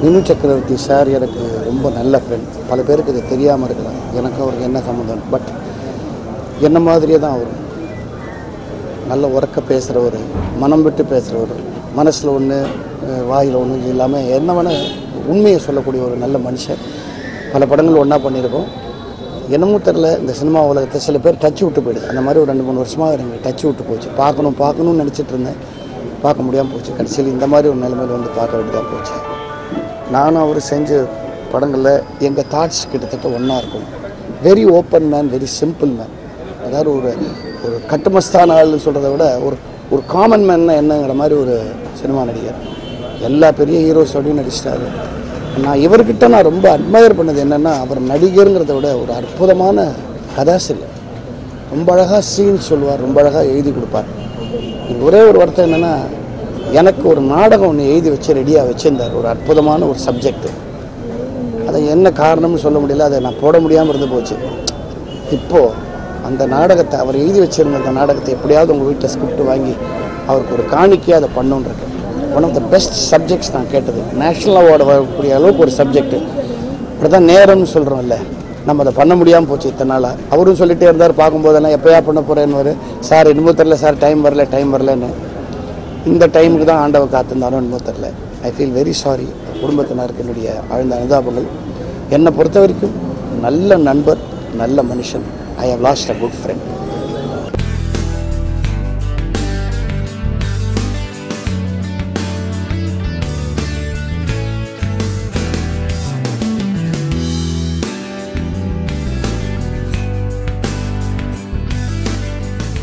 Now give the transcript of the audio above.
வினு சக்கரவர்த்தி சார் எனக்கு ரொம்ப நல்ல ஃப்ரெண்ட். பல பேருக்கு இது தெரியாமல் இருக்கலாம். எனக்கு அவருக்கு என்ன சம்மந்தம், பட் என்ன மாதிரியே தான் அவர். நல்ல உறக்க பேசுகிறவர், மனம் விட்டு பேசுகிறவர், மனசில் ஒன்று வாயில் ஒன்று இல்லாமல் என்ன வேணால் உண்மையை சொல்லக்கூடிய ஒரு நல்ல மனுஷன். பல படங்கள் ஒன்றா பண்ணியிருக்கோம். என்னமோ தெரில, இந்த சினிமா உலகத்தை சில பேர் டச் விட்டு போயிடுது. அந்த மாதிரி ஒரு 2-3 வருஷமாக எனக்கு டச் விட்டு போச்சு. பார்க்கணும்னு நினச்சிட்டு இருந்தேன், பார்க்க முடியாமல் போச்சு. கடைசியில் இந்த மாதிரி ஒரு நிலைமையில் வந்து பார்க்க வேண்டியதாக போச்சு. நானும் அவர் செஞ்ச படங்களில் எங்கள் தாட்ஸ் கிட்டத்தட்ட ஒன்றா இருக்கும். Very open man, very simple man. அதாவது ஒரு கட்டுமஸ்தான ஆள்னு சொல்கிறத விட ஒரு காமன் மேன்னா என்னங்கிற மாதிரி ஒரு சினிமா நடிகர். எல்லா பெரிய ஹீரோஸோடையும் நடிச்சிட்டாரு. நான் இவர்கிட்ட நான் ரொம்ப அட்மையர் பண்ணது என்னென்னா, அவர் நடிகருங்கிறத விட ஒரு அற்புதமான கதாசிரியர். ரொம்ப அழகாக சீன் சொல்லுவார், ரொம்ப அழகாக எழுதி கொடுப்பார். ஒரே ஒரு வருத்தம் என்னென்னா, எனக்கு ஒரு நாடகம் ஒன்று எழுதி வச்சு ரெடியாக வச்சுருந்தார். ஒரு அற்புதமான ஒரு சப்ஜெக்டு. அதை என்ன காரணம்னு சொல்ல முடியல, அதை நான் போட முடியாமல் இருந்து போச்சு. இப்போது அந்த நாடகத்தை அவர் எழுதி வச்சுருந்த அந்த நாடகத்தை எப்படியாவது உங்கள் வீட்டில் ஸ்கிரிப்ட் வாங்கி அவருக்கு ஒரு காணிக்கையாக அதை பண்ணுன்றிருக்கேன். One of the best subjects நான் கேட்டது. நேஷ்னல் அவார்டு வரக்கூடிய அளவுக்கு ஒரு சப்ஜெக்டு. இப்படி தான் நேரம்னு சொல்கிறோம்ல, நம்ம அதை பண்ண முடியாமல் போச்சு இத்தனை நாளாக. அவரும் சொல்லிகிட்டே இருந்தார், பார்க்கும்போதெல்லாம் எப்போயா பண்ண போகிறேன்னு. சார் இன்னமும் தெரில சார், டைம் வரலன்னு. இந்த டைமுக்கு தான் ஆண்டவர் காத்திருந்தாலும் இன்னமும் தெரில. I feel very sorry. குடும்பத்தினருக்கு என்னுடைய ஆழ்ந்த அனுதாபங்கள். என்னை பொறுத்த வரைக்கும் நல்ல நண்பர், நல்ல மனுஷன். I have lost a good friend.